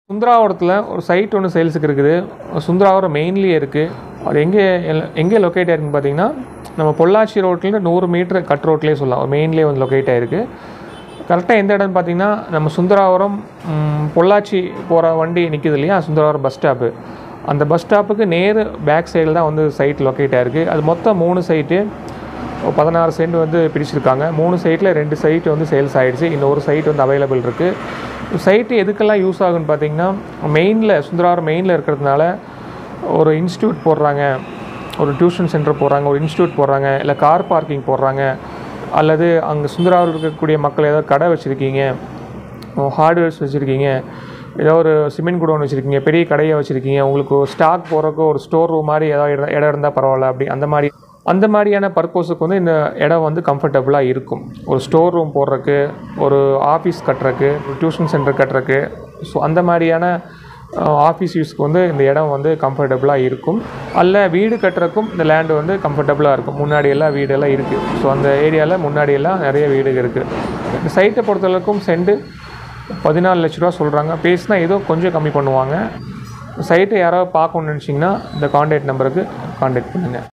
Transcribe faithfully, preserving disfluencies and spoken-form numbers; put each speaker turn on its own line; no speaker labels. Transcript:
சுந்தராவரத்தில் ஒரு சைட் ஒன்று சேல்ஸுக்கு இருக்குது. சுந்தராவரம் மெயின்லேயே இருக்குது. அது எங்கே எங்கே லொக்கேட் ஆகிருக்குன்னு பார்த்தீங்கன்னா, நம்ம பொள்ளாச்சி ரோட்லேருந்து நூறு மீட்டர் கட் ரோட்லேயே சொல்லலாம். மெயின்லேயே வந்து லொக்கேட் ஆகிருக்கு. கரெக்டாக எந்த இடம்னு பார்த்தீங்கன்னா, நம்ம சுந்தராவரம் பொள்ளாச்சி போகிற வண்டி நிற்கிது இல்லையா, சுந்தராவரம் பஸ் ஸ்டாப்பு. அந்த பஸ் ஸ்டாப்புக்கு நேரு பேக் சைடில் தான் வந்து சைட் லொக்கேட் ஆகிருக்கு. அது மொத்தம் மூணு சைட்டு பதினாறு சென்ட் வந்து பிடிச்சிருக்காங்க. மூணு சைட்டில் ரெண்டு சைட்டு வந்து சேல்ஸ் ஆகிடுச்சு. இன்னொரு சைட் வந்து அவைலபிள் இருக்குது. சைட்டு எதுக்கெல்லாம் யூஸ் ஆகுன்னு பார்த்தீங்கன்னா, மெயினில் சுந்தராவரம் மெயினில் இருக்கிறதுனால ஒரு இன்ஸ்டியூட் போடுறாங்க, ஒரு டியூஷன் சென்டர் போடுறாங்க, ஒரு இன்ஸ்டியூட் போடுறாங்க, இல்லை கார் பார்க்கிங் போடுறாங்க, அல்லது அங்கே சுந்தராவரம் இருக்கக்கூடிய மக்கள் ஏதாவது கடை வச்சுருக்கீங்க, ஹார்ட்வேர்ஸ் வச்சுருக்கீங்க, ஏதோ ஒரு சிமெண்ட் குடோன் வச்சுருக்கீங்க, பெரிய கடையை வச்சுருக்கீங்க, உங்களுக்கு ஒரு ஸ்டாக் போகிறக்கு ஒரு ஸ்டோர் ரூம் மாதிரி ஏதாவது இடம் இடம் இருந்தால் பரவாயில்ல, அப்படி அந்த மாதிரி அந்த மாதிரியான பர்பஸுக்கு வந்து இந்த இடம் வந்து கம்ஃபர்டபுளாக இருக்கும். ஒரு ஸ்டோர் ரூம் போடுறக்கு, ஒரு ஆஃபீஸ் கட்டுறக்கு, ஒரு டியூஷன் சென்டர் கட்டுறக்கு, ஸோ அந்த மாதிரியான ஆஃபீஸ் யூஸ்க்கு வந்து இந்த இடம் வந்து கம்ஃபர்டபுளாக இருக்கும். அல்ல வீடு கட்டுறக்கும் இந்த லேண்டு வந்து கம்ஃபர்டபுளாக இருக்கும். முன்னாடியெல்லாம் வீடெல்லாம் இருக்குது. ஸோ அந்த ஏரியாவில் முன்னாடியெல்லாம் நிறைய வீடு இருக்குது. இந்த சைட்டை பொறுத்தளவுக்கும் சென்ட் பதினாலு லட்ச ரூபா சொல்கிறாங்க. பேசினா ஏதோ கொஞ்சம் கம்மி பண்ணுவாங்க. சைட்டை யாராவது பார்க்கணுன்னு நினச்சிங்கன்னா இந்த கான்டாக்ட் நம்பருக்கு கான்டாக்ட் பண்ணுங்கள்.